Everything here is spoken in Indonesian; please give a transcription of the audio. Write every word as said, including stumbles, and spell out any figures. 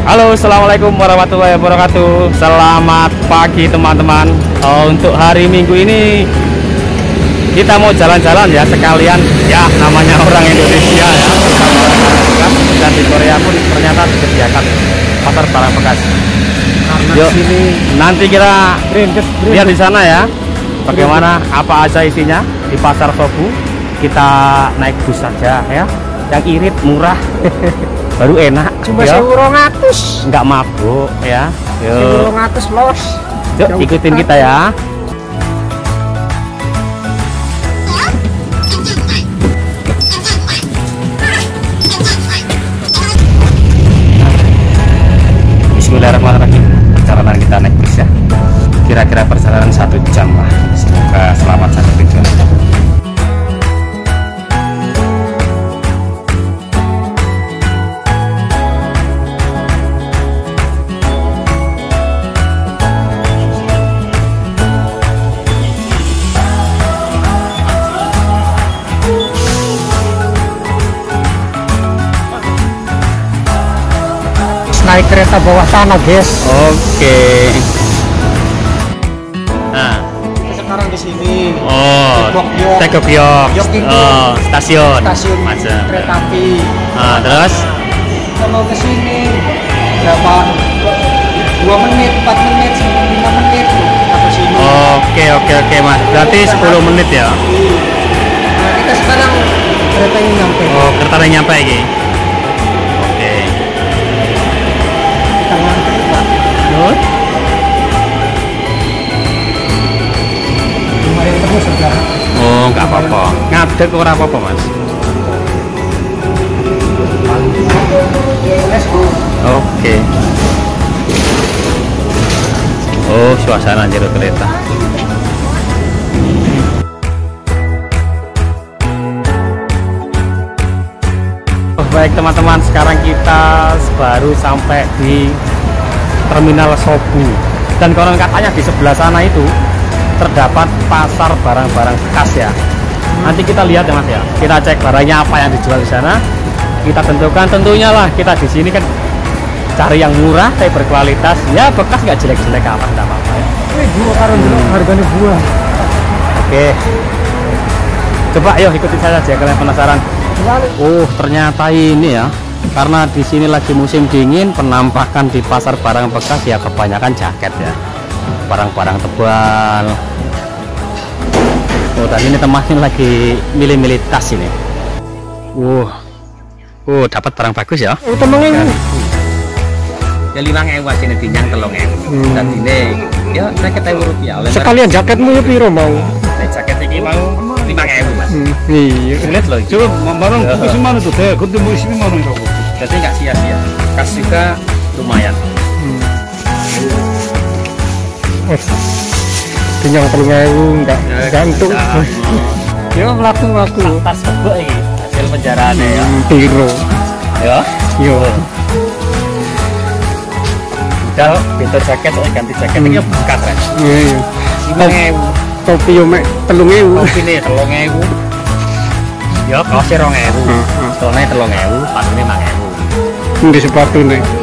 Halo, assalamualaikum warahmatullahi wabarakatuh. Selamat pagi teman-teman. uh, Untuk hari Minggu ini kita mau jalan-jalan ya, sekalian ya, namanya orang Indonesia ya. Dan di Korea pun ternyata disediakan pasar barang bekas. Yuk, sini nanti kita lihat di sana ya, bagaimana apa aja isinya di pasar Sobu. Kita naik bus saja ya, yang irit, murah, baru enak. Cuma sewu rong atus, nggak mabuk ya. sewu rong atus los. Yuk ikutin kita ya. Bismillahirrahmanirrahim. Perjalanan kita naik bus ya, kira-kira perjalanan satu jam lah. Semoga selamat sampai tujuan. Naik kereta bawah tanah, guys. Oke. Nah, Kita sekarang di sini. oh, Tegok-yok. Tegok-yok. Yok itu. Oh, stasiun. Stasiun Macam. kereta api. Ah, terus? Kalau ke sini berapa? Dua menit, empat menit, lima menit ke sini. Oke, oke, oke, Mas. Berarti sepuluh menit ya. Nah, kita sekarang keretanya nyampe. Oh, kereta nyampe iki. Oke. Kita ngantri, Pak. Terus? Lumayan terus saja. Oh, nggak apa-apa. Ngadeg ora apa-apa, Mas. Let's go. Oke. Oh, suasana jero kereta. Oh, baik teman-teman, sekarang kita baru sampai di Terminal Sobu. Dan konon katanya di sebelah sana itu terdapat pasar barang-barang bekas ya. Nanti kita lihat ya Mas ya. Kita cek barangnya apa yang dijual di sana. Kita tentukan, tentunya lah kita di sini kan cari yang murah tapi berkualitas. Ya bekas nggak jelek-jelek amat, nggak apa-apa ya. Ini buah karun dulu, harganya buah. Oke. Coba yuk ikutin saya aja kalian penasaran. Oh, ternyata ini ya. Karena di sini lagi musim dingin, penampakan di pasar barang bekas ya kebanyakan jaket ya. Barang-barang tebal. Oh, dan ini temannya lagi milih-milih tas ini. Wow. Oh, dapat barang bagus ya. Oh, temennya Ya lima ewu sini dinyang telung ewu. Hmm. Dan ini ya seket ewu rupiah. Oleh sekalian jaketmu ya piro mau? Nah, jaket ini mau lima ewu Mas. Hmm, iya. Lihat loh. 제가 말하는 구십만 원도 돼. 근데 뭐 십이만 원이라고. Jadi nggak sia-sia. Kas juga lumayan. Kenyang telung ewu enggak gantung. Ya laku laku. Tas kebek ini hasil penjaraan ya. Hmm, piro. Ya. Yo. Udah pintu jaket saya ganti jaket ini bekas kan. Iya iya. lima ewu. Topi yo mek telung ewu. Topi ini telung ewu. Ya kaosnya rong ewu. Heeh. Soalnya telung ewu, sepatunya lima ewu. Ini sepatu nih.